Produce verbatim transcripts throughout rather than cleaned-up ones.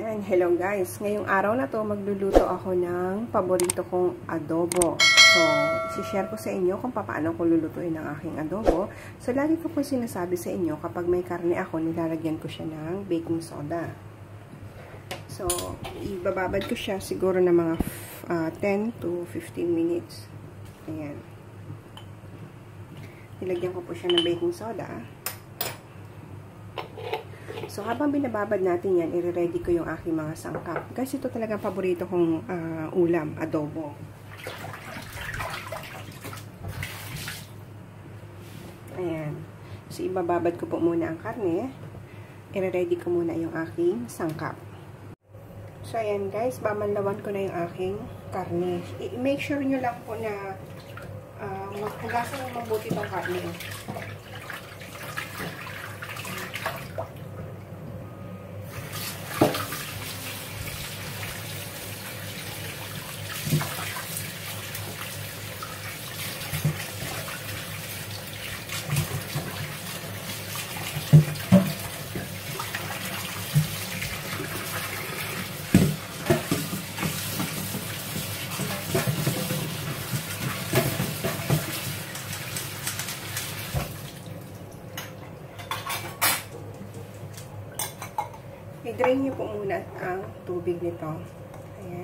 Ayan, hello guys. Ngayong araw na to magluluto ako ng paborito kong adobo. So, isi-share ko sa inyo kung paano ko lulutuin ang aking adobo. So, lagi ko po sinasabi sa inyo kapag may karne ako, nilalagyan ko siya ng baking soda. So, ibababad ko siya siguro ng mga uh, ten to fifteen minutes. Ayan. Nilagyan ko po siya ng baking soda. So, habang binababad natin yan, i-ready ko yung aking mga sangkap. Guys, ito talagang paborito kong uh, ulam, adobo. Ayan. So, ibababad ko po muna ang karne. I-ready ko muna yung aking sangkap. So, ayan guys, bamanlawan ko na yung aking karne. I-make sure nyo lang po na uh, maghugasan ng mabuti itong karne. I-drain nyo po muna ang tubig nito. Ayan.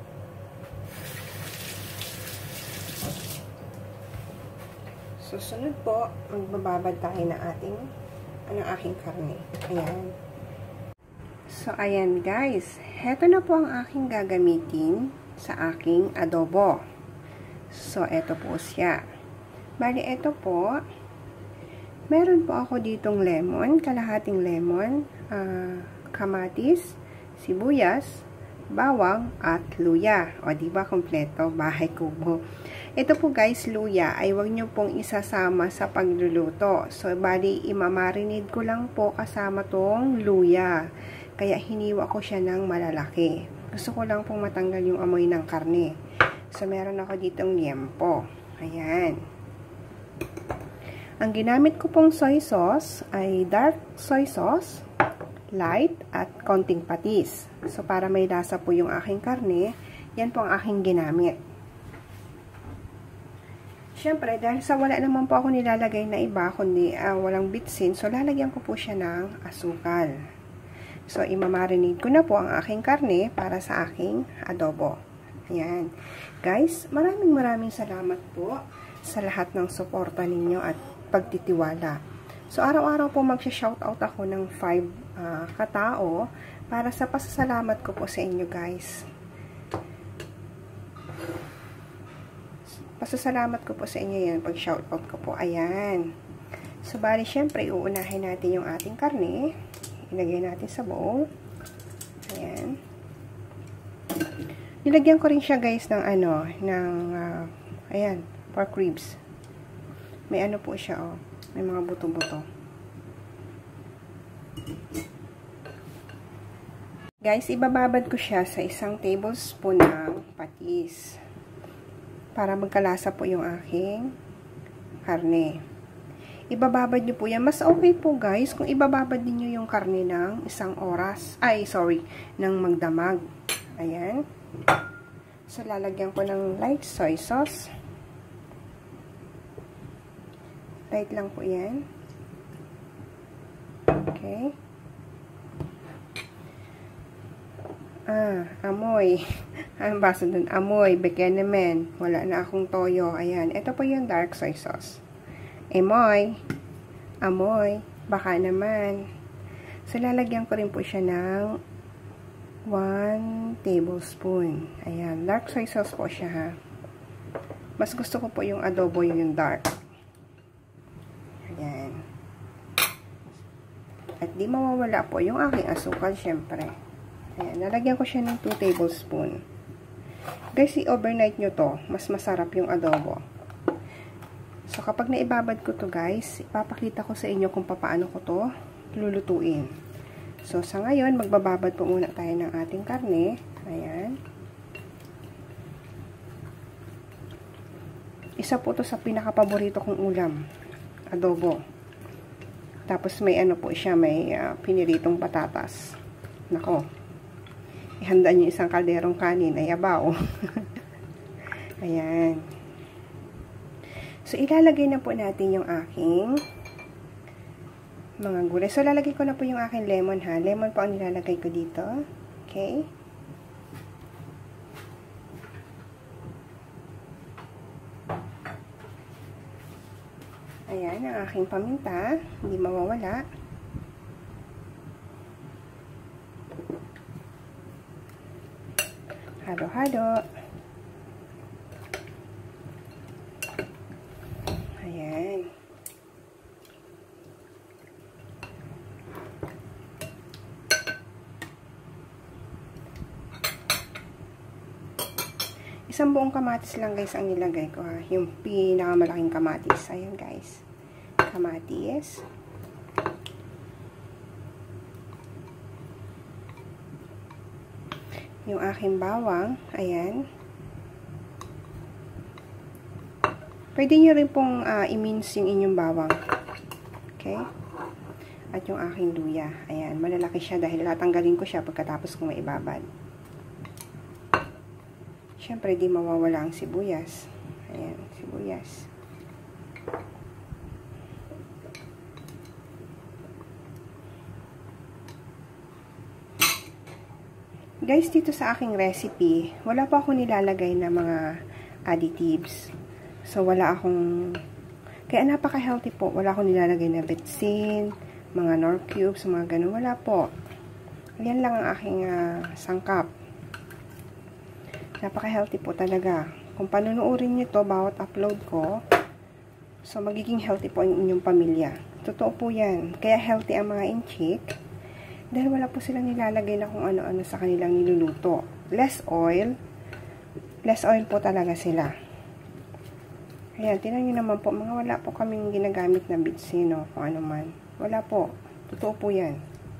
Susunod po, magbababad tayo na ating, anong aking karne. Ayan. So, ayan guys. Heto na po ang aking gagamitin sa aking adobo. So, eto po siya. Bali, eto po. Meron po ako ditong lemon, kalahating lemon, ah, uh, kamatis, sibuyas, bawang, at luya. O, diba, kompleto, bahay kubo. Ito po guys, luya, ay huwag nyo pong isasama sa pagluluto. So, bali, imamarinate ko lang po kasama tong luya. Kaya, hiniwa ko siya ng malalaki. Gusto ko lang pong matanggal yung amoy ng karne. So, meron ako ditong liempo. Ayan. Ang ginamit ko pong soy sauce ay dark soy sauce, light, at konting patis. So, para may lasa po yung aking karne, yan po ang aking ginamit. Siyempre, dahil sa wala naman po ako nilalagay na iba, kundi uh, walang bitsin, so lalagyan ko po siya ng asukal. So, imamarinate ko na po ang aking karne para sa aking adobo. Ayan. Guys, maraming maraming salamat po sa lahat ng suporta ninyo at pagtitiwala. So, araw-araw po magsha-shoutout ako ng five uh, katao para sa pasasalamat ko po sa inyo, guys. Pasasalamat ko po sa inyo yan pag shoutout ko po. Ayan. So, bali, syempre, uunahin natin yung ating karne. Ilagay natin sa bowl. Ayan. Nilagyan ko rin siya, guys, ng ano, ng, uh, ayan, pork ribs. May ano po siya, oh. May mga buto-buto. Guys, ibababad ko siya sa isang tablespoon ng patis. Para magkalasa po yung aking karne. Ibababad nyo po yan. Mas okay po guys kung ibababad niyo yung karne ng isang oras. Ay, sorry. Ng magdamag. Ayan. So, lalagyan ko ng light soy sauce. Light lang po yan. Okay. Ah, amoy. Ang baso dun? Amoy. Bigyan naman. Wala na akong toyo. Ayan. Ito po yung dark soy sauce. Amoy. Amoy. Baka naman. So, lalagyan ko rin po siya ng one tablespoon. Ayan. Dark soy sauce po siya, ha. Mas gusto ko po yung adobo yung dark. Ayan. At di mawawala po yung aking asukal, syempre. Ayan. Nalagyan ko siya ng two tablespoon. Guys, i-overnight nyo to. Mas masarap yung adobo. So, kapag naibabad ko to guys, ipapakita ko sa inyo kung paano ko to lulutuin. So, sa ngayon, magbababad po muna tayo ng ating karne. Ayan. Isa po to sa pinaka-paborito kong ulam. Adobo. Tapos may ano po siya, may uh, piniritong patatas. Nako. ihanda nyo isang kalderong kanin ay abaw. Ayan. So, ilalagay na po natin yung aking mga gulay. So, lalagay ko na po yung aking lemon ha. Lemon po ang nilalagay ko dito. Okay. Ayan, ang aking paminta. Hindi mawawala. Halo-halo. Ayan. Isang buong kamatis lang guys ang nilagay ko ha. Yung pinakamalaking kamatis. Ayan guys. Kamatis. Yung aking bawang. Ayan. Pwede nyo rin pong uh, i-mince yung inyong bawang. Okay. At yung aking luya. Ayan. Malalaki siya dahil tatanggalin ko siya pagkatapos kong maibabad. Siyempre, di mawawala ang sibuyas. Ayan, sibuyas. Guys, dito sa aking recipe, wala pa akong nilalagay na mga additives. So, wala akong... Kaya napaka-healthy po. Wala akong nilalagay na betsin, mga nor cubes, mga ganun. Wala po. Ayan lang ang aking uh, sangkap. Napaka-healthy po talaga. Kung panunuorin nyo to bawat upload ko, so magiging healthy po ang inyong pamilya. Totoo po yan. Kaya healthy ang mga inchik, dahil wala po silang nilalagay na kung ano-ano sa kanilang niluluto. Less oil. Less oil po talaga sila. Ayan, tinan nyo naman po, mga wala po kaming ginagamit na bitsin, no, kung ano man. Wala po. Totoo po yan.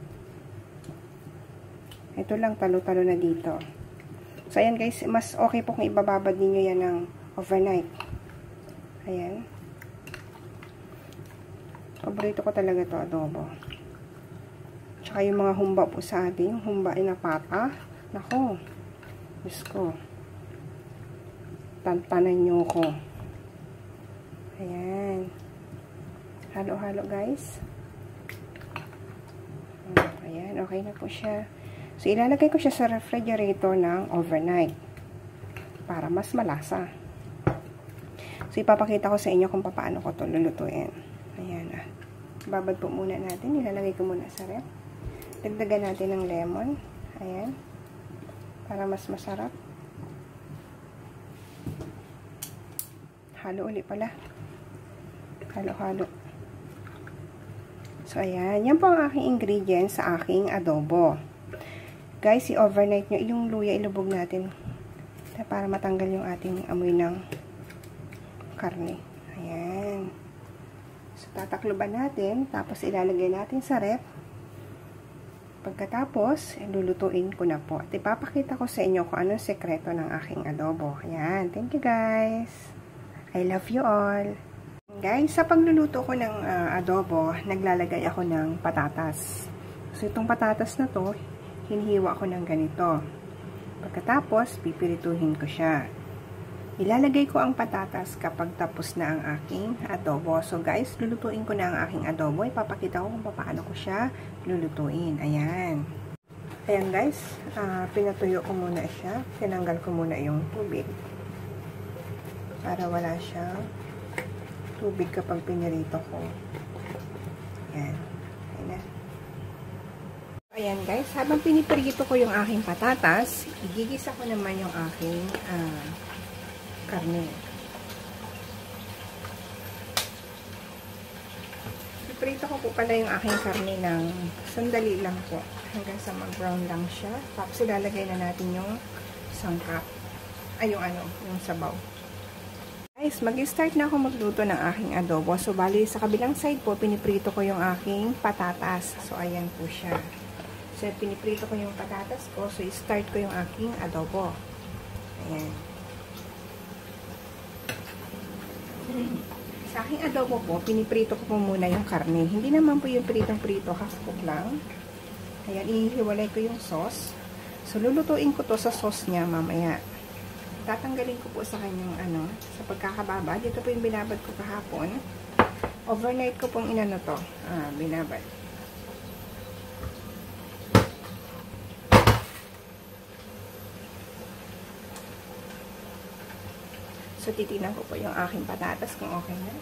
Ito lang, talo-talo na dito. So, ayan guys, mas okay po kung ibababad ninyo yan ng overnight. Ayan. Paborito ko talaga to adobo. Tsaka yung mga humba po sa atin, yung humba ay napata. Nako, Diyos ko. Tantanan nyo ko. Ayan. Halo-halo guys. Ayan, okay na po siya. So, ilalagay ko siya sa refrigerator ng overnight para mas malasa. So, ipapakita ko sa inyo kung paano ko ito lulutuin. Ayan ah. Babad po muna natin. Ilalagay ko muna sa ref. Dagdagan natin ng lemon. Ayan. Para mas masarap. Halo ulit pala. Halo-halo. So, ayan. Yan po ang aking ingredients sa aking adobo. Guys, i-overnight nyo yung luya, ilubog natin para matanggal yung ating amoy ng karne. Ayan. So, tatakloban natin, tapos ilalagay natin sa ref. Pagkatapos, lulutuin ko na po. At ipapakita ko sa inyo kung anong sekreto ng aking adobo. Ayan. Thank you guys. I love you all. Guys, sa pagluluto ko ng uh, adobo, naglalagay ako ng patatas. So, itong patatas na to, hinihiwa ko ng ganito. Pagkatapos, pipirituhin ko siya. Ilalagay ko ang patatas kapag tapos na ang aking adobo. So guys, lulutuin ko na ang aking adobo. Ipapakita ko kung paano ko siya lulutuin. Ayan. Ayan guys, uh, pinatuyo ko muna siya. Tinanggal ko muna yung tubig. Para wala siyang tubig kapag pinirito ko. Ayan. Ayan na. Ayan guys, habang piniprito ko yung aking patatas, igigisa ko naman yung aking uh, karne. Piprito ko po pala yung aking karne ng sandali lang po, hanggang sa mag-brown lang siya. Tapos ilalagay na natin yung sangkap, ay yung ano, yung sabaw. Guys, mag-start na ako magluto ng aking adobo. So bali sa kabilang side po, piniprito ko yung aking patatas. So ayan po siya. So, piniprito ko yung patatas ko. So, start ko yung aking adobo. Ayan. Sa aking adobo po, piniprito ko po muna yung karne. Hindi naman po yung pritong-prito, half cook lang. Ayan, ihiwalay ko yung sauce. So, lulutuin ko to sa sauce niya mamaya. Tatanggalin ko po sa kanyang ano, sa pagkakababa. Dito po yung binabad ko kahapon. Overnight ko pong inano to. Ah, binabad. So, titinan ko po yung aking patatas kung okay na.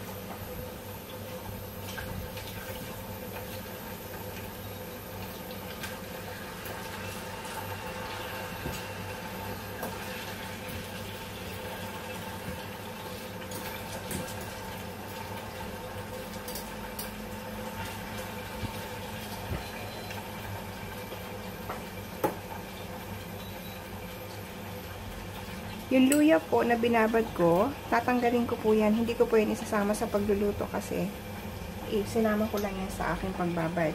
Yung luya po na binabad ko, tatanggalin ko po yan. Hindi ko po yan isasama sa pagluluto kasi eh, sinama ko lang yan sa aking pagbabad.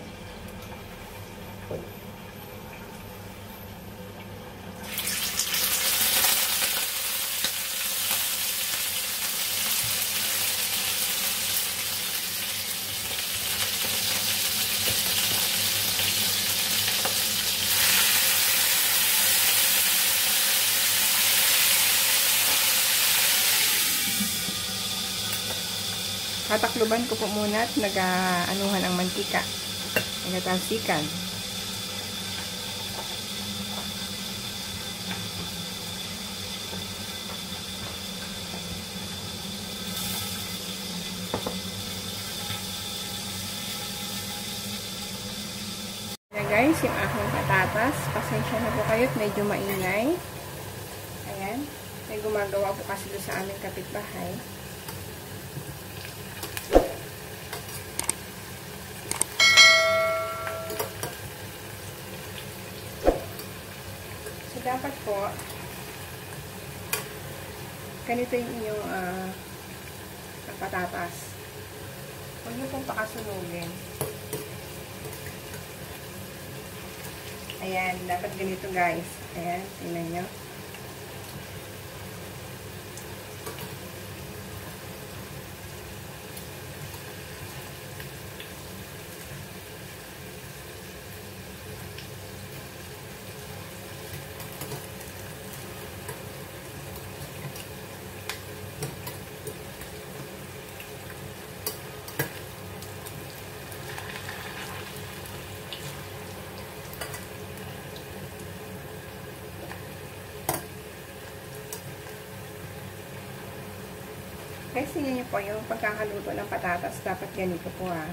Tatakluban ko po muna at nag-anuhan ang mantika. Nagatalsikan. Ayan guys, yung aking patatas. Pasensya na po kayo at medyo maingay. Ayan. May gumagawa po kasi doon sa aming kapitbahay. Dapat po, ganito yung inyong uh, patatas. Huwag nyo pong pakasunugin. Ayan, dapat ganito guys. Ayan, tingnan nyo. Guys, tingnan nyo po yung pagkakaluto ng patatas. Dapat ganito po ah.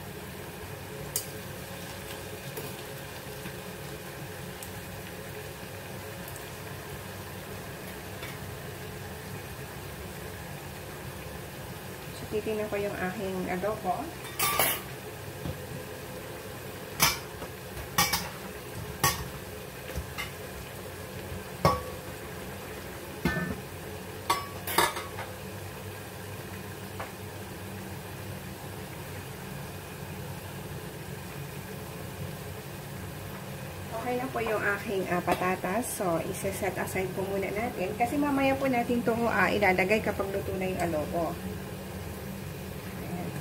So, titignan ko yung aking adobo. Okay na po yung aking uh, patatas. So, isa-set aside po muna natin. Kasi mamaya po natin ito uh, ilalagay kapag luto na yung adobo. Ayan.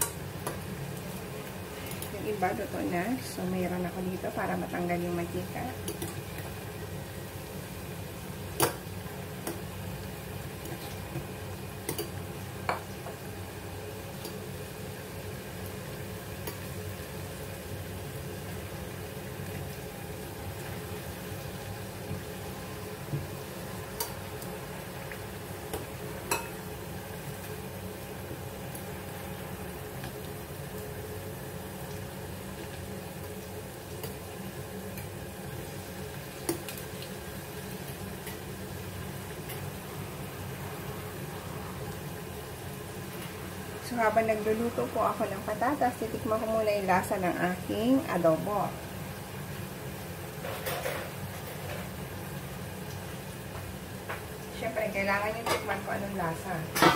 Yung iba, luto na. So, mayroon ako dito para matanggal yung mantika. So, habang nagluluto po ako ng patatas, titikman ko muna yung lasa ng aking adobo. Siyempre, kailangan yung tikman ko anong lasa.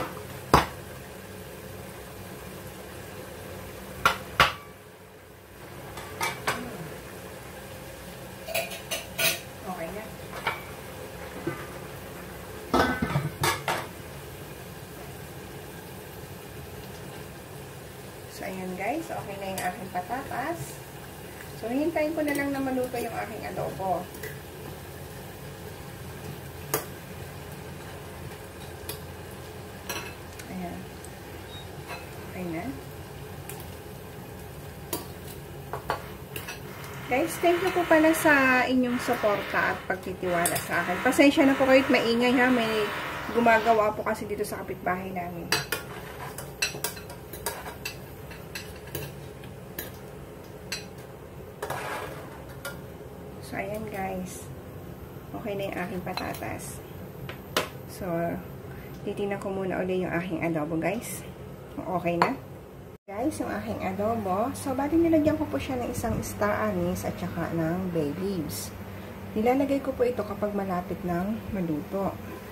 Okay na. So, ayan guys. Okay na yung aking patatas. So, hintayin ko na lang na maluto yung aking adobo. Okay na. Guys, thank you po pala sa inyong suporta at pagtitiwala sa akin. Pasensya na po kayo't maingay ha. May gumagawa po kasi dito sa kapitbahay namin. So, ayan guys. Okay na yung aking patatas. So, titingnan ko muna ulit yung aking adobo guys. Okay na. Guys, yung aking adobo. So, bali nilagyan ko po siya ng isang star anise at saka ng bay leaves. Nilalagay ko po ito kapag malapit ng maluto.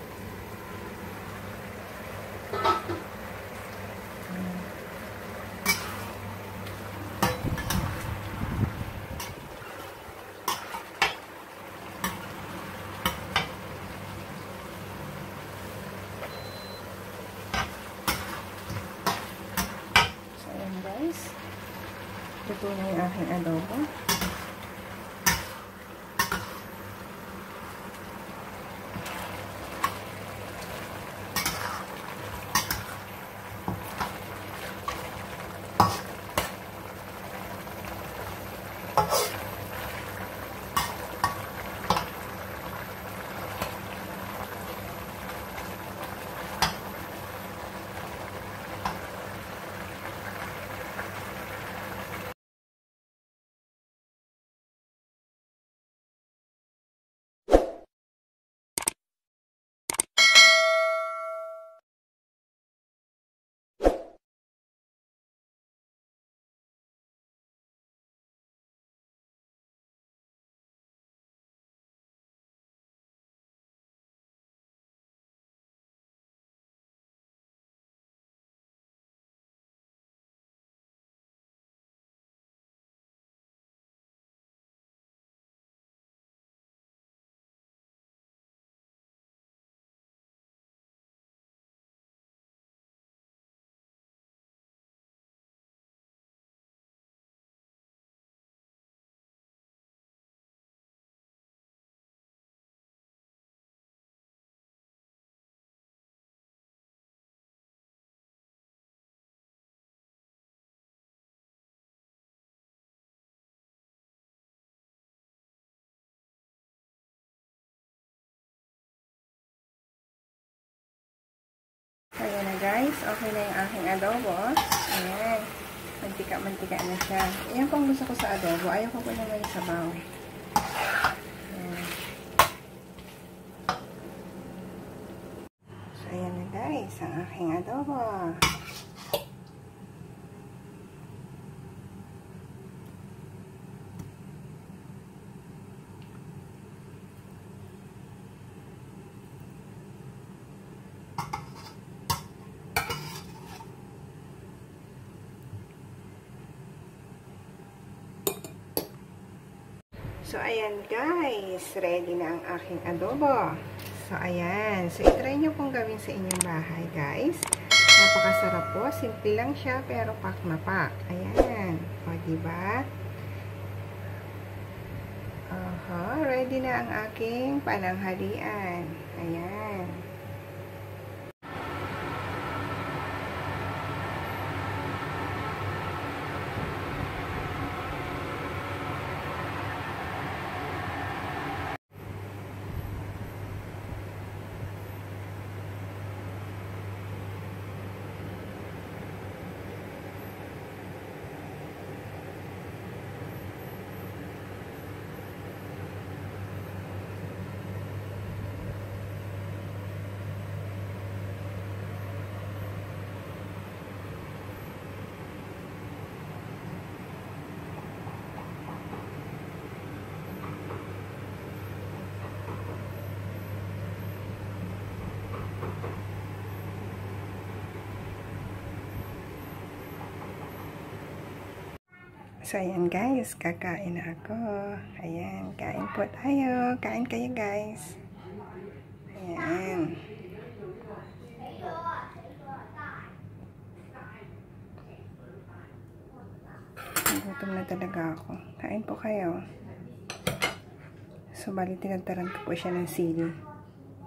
Ito na yung aking adobo. Ayan na guys, okay na yung aking adobo. Ayan, mantika-mantika na siya. Ayan po ang gusto ko sa adobo. Ayaw ko po na may sabaw. Ayan. So, ayan na guys, ang aking adobo. So, ayan guys. Ready na ang aking adobo. So, ayan. So, itry nyo pong gawin sa inyong bahay guys. Napakasarap po. Simple lang siya pero pak na pak. Ayan. O, diba? Aha. Ready na ang aking pananghalian. Ayan. So, ayan guys, kakain na ako. Ayan, kain po tayo. Kain kayo guys. Ayan. Gutom na talaga ako. Kain po kayo. So, bali tinagtaran ko po siya ng sili.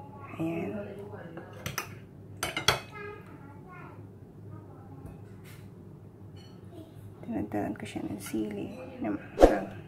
Ayan. Nagdalan ko siya ng sili na maanghang.